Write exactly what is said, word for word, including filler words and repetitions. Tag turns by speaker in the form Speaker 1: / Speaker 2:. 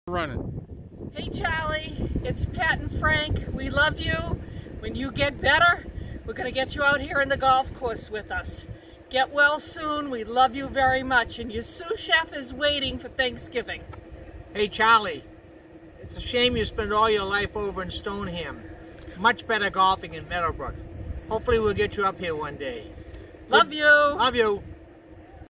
Speaker 1: Running.
Speaker 2: Hey Charlie, it's Pat and Frank. We love you. When you get better, we're going to get you out here in the golf course with us. Get well soon. We love you very much. And your sous chef is waiting for Thanksgiving.
Speaker 3: Hey Charlie, it's a shame you spend all your life over in Stoneham. Much better golfing in Meadowbrook. Hopefully we'll get you up here one day.
Speaker 2: Love you.
Speaker 3: Love you.